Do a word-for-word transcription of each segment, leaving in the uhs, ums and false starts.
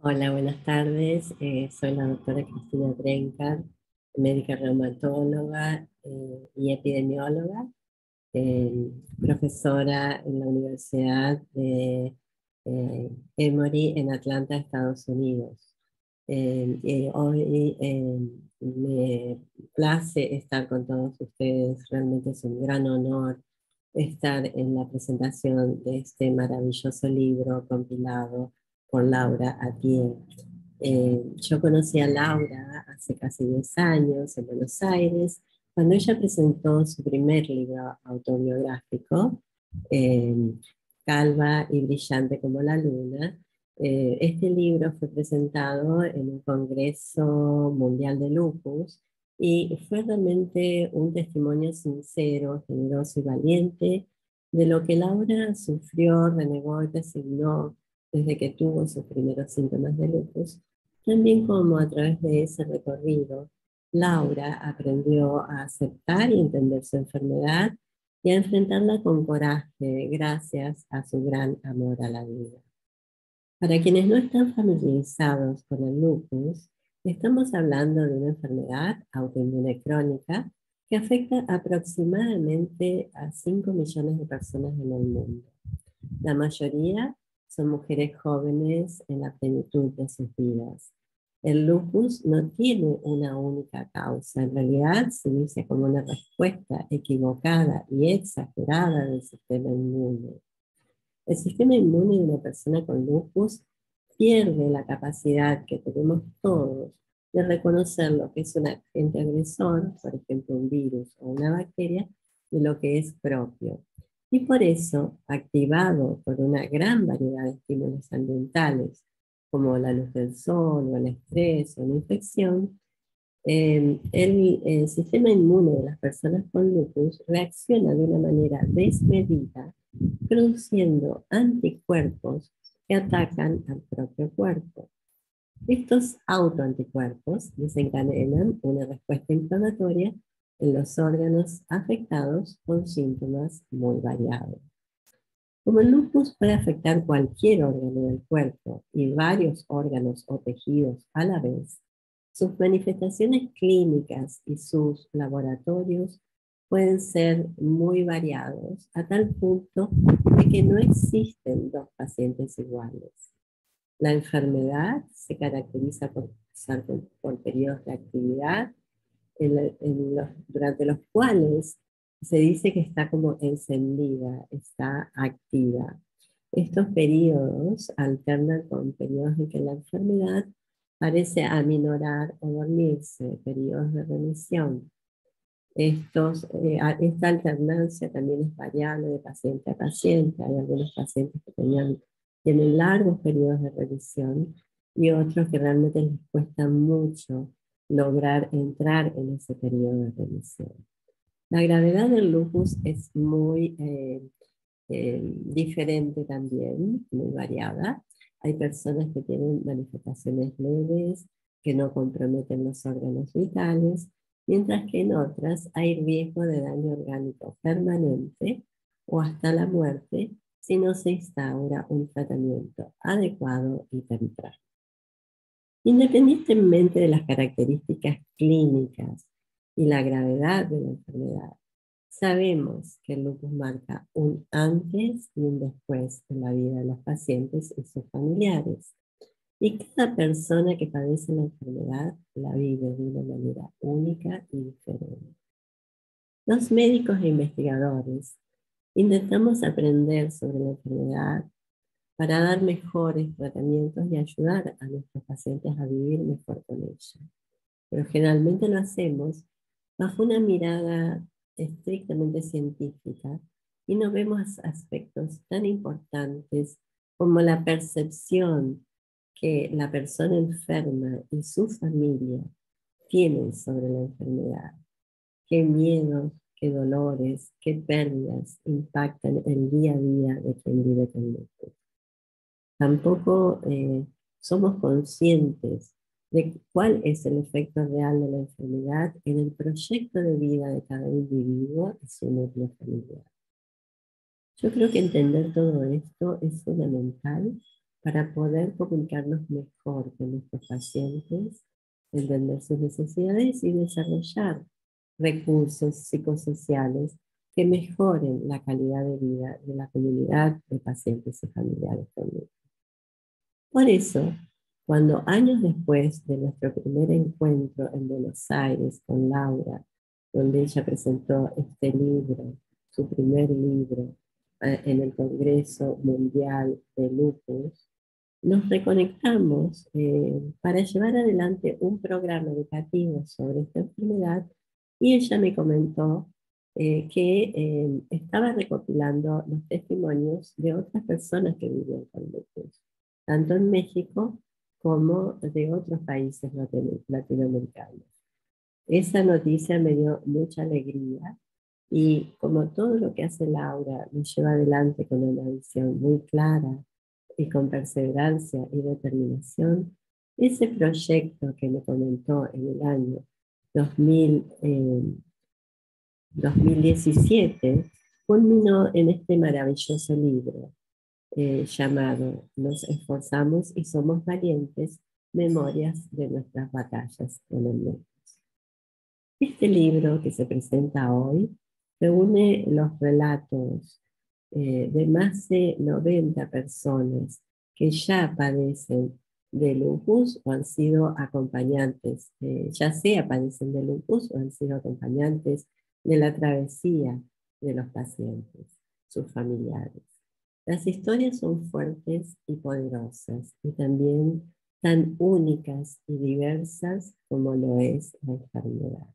Hola, buenas tardes. Eh, soy la doctora Cristina Trencar, médica reumatóloga eh, y epidemióloga, eh, profesora en la Universidad de eh, Emory en Atlanta, Estados Unidos. Eh, y hoy eh, me place estar con todos ustedes. Realmente es un gran honor estar en la presentación de este maravilloso libro compilado por Laura Atié. Eh, yo conocí a Laura hace casi diez años en Buenos Aires, cuando ella presentó su primer libro autobiográfico, eh, Calva y brillante como la luna. Eh, este libro fue presentado en un Congreso Mundial de Lupus y fue realmente un testimonio sincero, generoso y valiente de lo que Laura sufrió, renegó y resignó desde que tuvo sus primeros síntomas de lupus. También como a través de ese recorrido, Laura aprendió a aceptar y entender su enfermedad y a enfrentarla con coraje gracias a su gran amor a la vida. Para quienes no están familiarizados con el lupus, estamos hablando de una enfermedad autoinmune crónica que afecta aproximadamente a cinco millones de personas en el mundo. La mayoría son mujeres jóvenes en la plenitud de sus vidas. El lupus no tiene una única causa, en realidad se inicia como una respuesta equivocada y exagerada del sistema inmune. El sistema inmune de una persona con lupus pierde la capacidad que tenemos todos de reconocer lo que es un agente agresor, por ejemplo un virus o una bacteria, de lo que es propio. Y por eso, activado por una gran variedad de estímulos ambientales, como la luz del sol, o el estrés, o la infección, eh, el, el sistema inmune de las personas con lupus reacciona de una manera desmedida, produciendo anticuerpos que atacan al propio cuerpo. Estos autoanticuerpos desencadenan una respuesta inflamatoria en los órganos afectados con síntomas muy variados. Como el lupus puede afectar cualquier órgano del cuerpo y varios órganos o tejidos a la vez, sus manifestaciones clínicas y sus laboratorios pueden ser muy variados a tal punto de que no existen dos pacientes iguales. La enfermedad se caracteriza por pasar por, por periodos de actividad en, en los, durante los cuales se dice que está como encendida, está activa. Estos periodos alternan con periodos en que la enfermedad parece aminorar o dormirse, periodos de remisión. Estos, eh, esta alternancia también es variable de paciente a paciente. Hay algunos pacientes que tenían, tienen largos periodos de remisión y otros que realmente les cuesta mucho lograr entrar en ese periodo de remisión. La gravedad del lupus es muy eh, eh, diferente también, muy variada. Hay personas que tienen manifestaciones leves, que no comprometen los órganos vitales, mientras que en otras hay riesgo de daño orgánico permanente o hasta la muerte si no se instaura un tratamiento adecuado y temprano. Independientemente de las características clínicas y la gravedad de la enfermedad, sabemos que el lupus marca un antes y un después en la vida de los pacientes y sus familiares. Y cada persona que padece la enfermedad la vive de una manera única y diferente. Los médicos e investigadores intentamos aprender sobre la enfermedad para dar mejores tratamientos y ayudar a nuestros pacientes a vivir mejor con ella. Pero generalmente lo hacemos bajo una mirada estrictamente científica y no vemos aspectos tan importantes como la percepción que la persona enferma y su familia tienen sobre la enfermedad. Qué miedos, qué dolores, qué pérdidas impactan el día a día de quien vive con lupus. Tampoco eh, somos conscientes de cuál es el efecto real de la enfermedad en el proyecto de vida de cada individuo y su núcleo familiar. Yo creo que entender todo esto es fundamental para poder comunicarnos mejor con nuestros pacientes, entender sus necesidades y desarrollar recursos psicosociales que mejoren la calidad de vida de la comunidad de pacientes y familiares con lupus. Por eso, cuando años después de nuestro primer encuentro en Buenos Aires con Laura, donde ella presentó este libro, su primer libro, eh, en el Congreso Mundial de Lupus, nos reconectamos eh, para llevar adelante un programa educativo sobre esta enfermedad y ella me comentó eh, que eh, estaba recopilando los testimonios de otras personas que vivían con lupus, tanto en México como de otros países latinoamericanos. Esa noticia me dio mucha alegría y como todo lo que hace Laura lo lleva adelante con una visión muy clara y con perseverancia y determinación, ese proyecto que me comentó en el año dos mil, eh, dos mil diecisiete culminó en este maravilloso libro eh, llamado Nos esforzamos y somos valientes, memorias de nuestras batallas con el lupus. Este libro que se presenta hoy reúne los relatos eh, de más de noventa personas que ya padecen de lupus o han sido acompañantes, eh, ya sea padecen de lupus o han sido acompañantes de la travesía de los pacientes, sus familiares. Las historias son fuertes y poderosas y también tan únicas y diversas como lo es la enfermedad.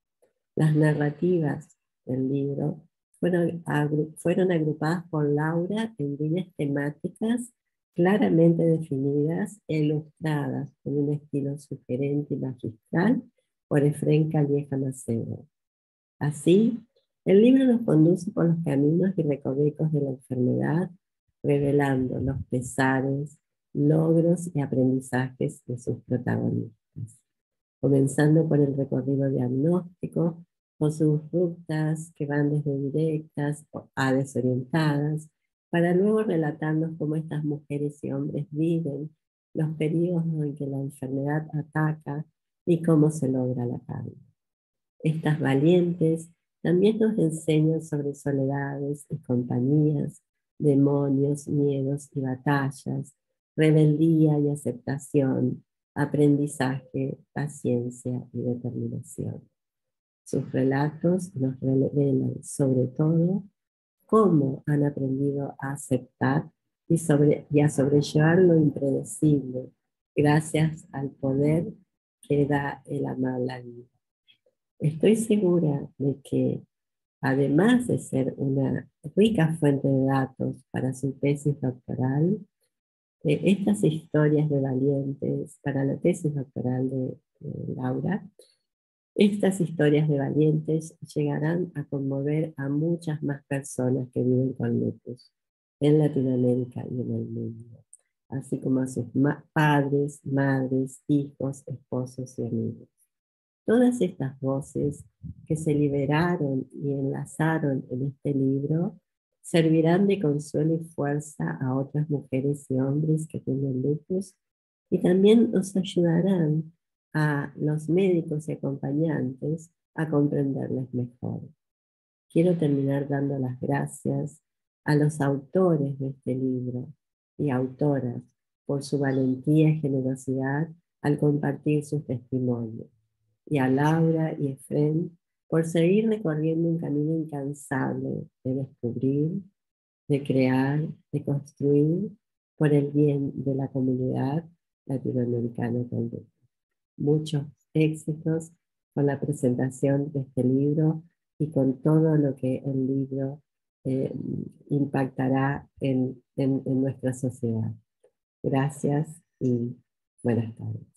Las narrativas del libro fueron, agru fueron agrupadas por Laura en líneas temáticas claramente definidas e ilustradas con un estilo sugerente y magistral por Efrén Calleja Macedo. Así, el libro nos conduce por los caminos y recovecos de la enfermedad, revelando los pesares, logros y aprendizajes de sus protagonistas, comenzando por el recorrido diagnóstico, con sus rutas que van desde directas a desorientadas, para luego relatarnos cómo estas mujeres y hombres viven los periodos en que la enfermedad ataca y cómo se logra la calma. Estas valientes también nos enseñan sobre soledades y compañías, demonios, miedos y batallas, rebeldía y aceptación, aprendizaje, paciencia y determinación. Sus relatos nos revelan sobre todo cómo han aprendido a aceptar y, sobre, y a sobrellevar lo impredecible gracias al poder que da el amar la vida. Estoy segura de que, además de ser una rica fuente de datos para su tesis doctoral, eh, estas historias de valientes, para la tesis doctoral de, de Laura, estas historias de valientes llegarán a conmover a muchas más personas que viven con lupus en Latinoamérica y en el mundo, así como a sus ma padres, madres, hijos, esposos y amigos. Todas estas voces que se liberaron y enlazaron en este libro servirán de consuelo y fuerza a otras mujeres y hombres que tienen lupus y también nos ayudarán a los médicos y acompañantes a comprenderles mejor. Quiero terminar dando las gracias a los autores de este libro y autoras por su valentía y generosidad al compartir sus testimonios, y a Laura y Efrén por seguir recorriendo un camino incansable de descubrir, de crear, de construir por el bien de la comunidad latinoamericana con lupus. Muchos éxitos con la presentación de este libro y con todo lo que el libro eh, impactará en, en, en nuestra sociedad. Gracias y buenas tardes.